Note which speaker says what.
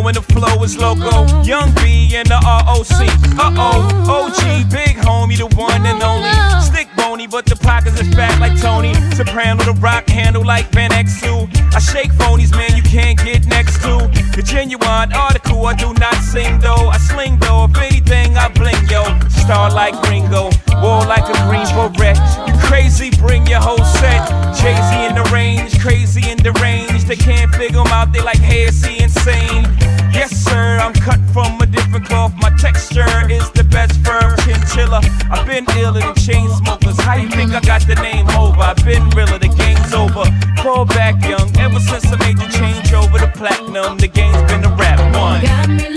Speaker 1: know when the flow is loco. Young B and the ROC. OG, big homie, the one and only. Stick bony, but the pockets is fat like Tony. Soprano, the rock handle like Van X2. I shake phonies, man, you can't get next to. The genuine article, I do not sing though. I sling though, if anything, I bling yo. Star like Ringo, war like a green beret. You crazy, bring your whole set. Jay-Z in the range, crazy in the range. They can't figure him out, they like, hey, is he insane? Yes sir, I'm cut from a different cloth. My texture is the best firm chinchilla. I've been iller than chain smokers. How you think I got the name over? I've been realer, the game's over. Fall back young, ever since I made the change over to platinum. The game's been a rap one.